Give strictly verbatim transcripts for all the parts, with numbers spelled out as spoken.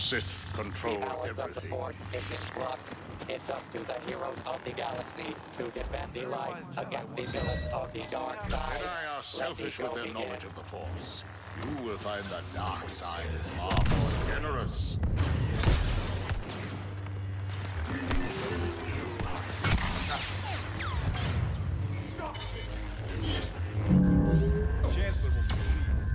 Sith control The balance everything. of the Force is in flux. It's up to the heroes of the galaxy to defend the light against the villains of the dark side. Jedi are selfish with their begin. knowledge of the Force. You will find the dark side is far more generous. Chancellor will be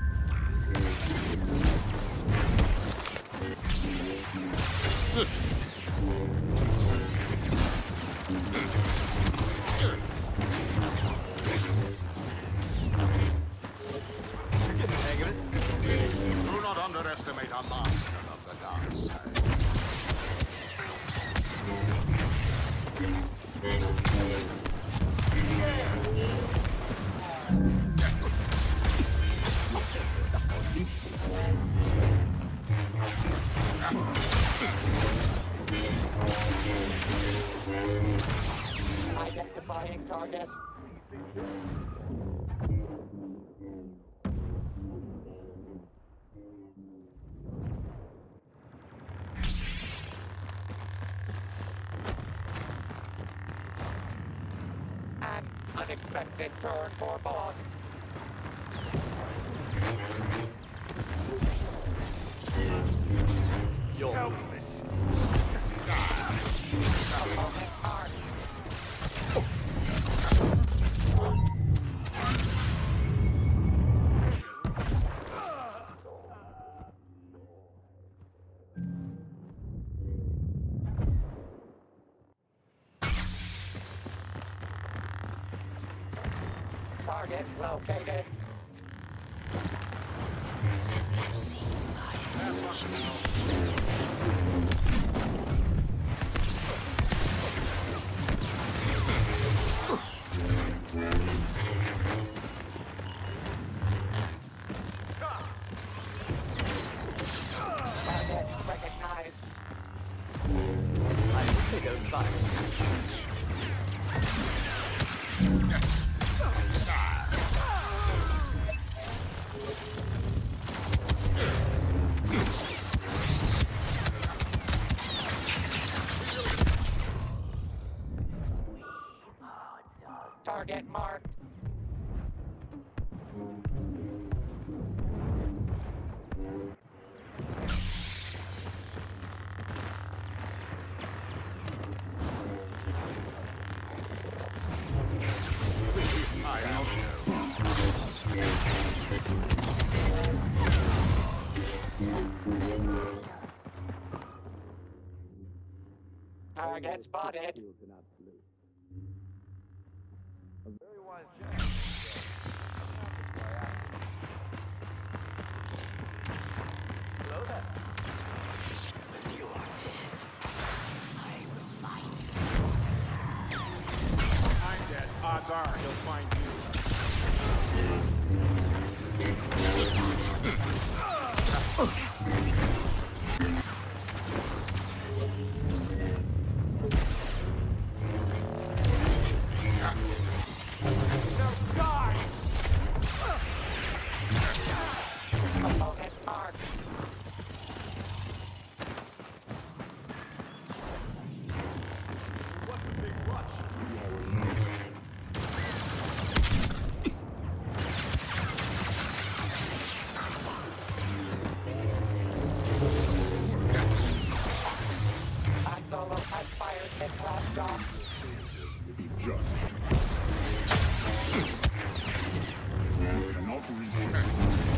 Do not underestimate a master of the dark side. Identifying target. An unexpected turn for boss. You're helpless. Opponent hard. Target located. Target recognized. I think I'll try. Target marked. I don't Target spotted. A very wise gesture. Hello there. When you are dead, I will find you. I'm dead. Odds are he'll find you. Now die! Opponent marked. What's the big rush? Han Solo has fired his last shot. be judged. You cannot resist.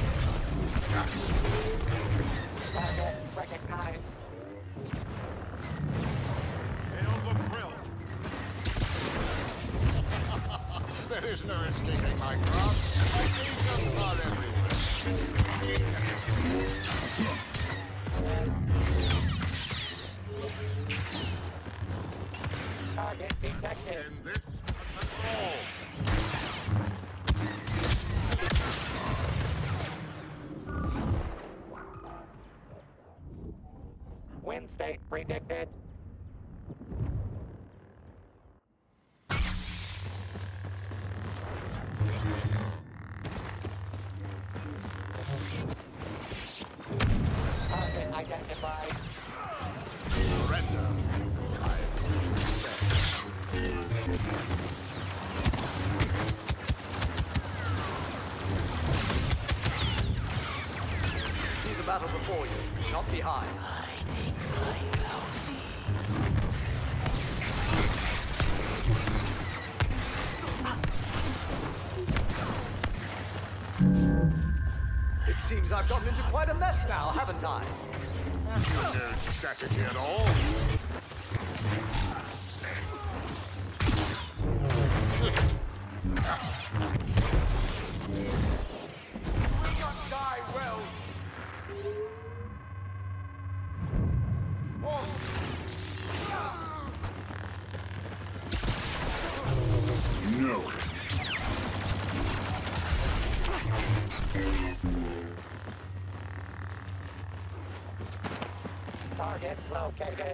Target recognized. They don't look thrilled. There is no escaping my grasp. My agents are everywhere. Target detected. And this control. Win state predicted. Target identified. not behind. I take my bounty. It seems I've gotten into quite a mess now, haven't I? Have you no strategy at all? Will not die well. Oh. No. Target located.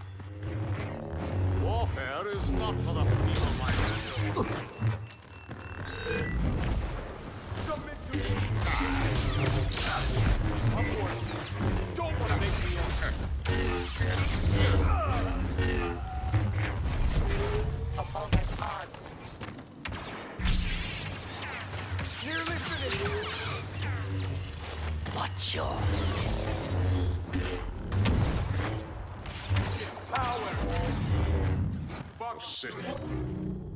Warfare is not for the feeble-minded. Submit to me. Upward. Don't want to make me Opponent armed. nearly finished. What's yours? Power. Fuck. Sith.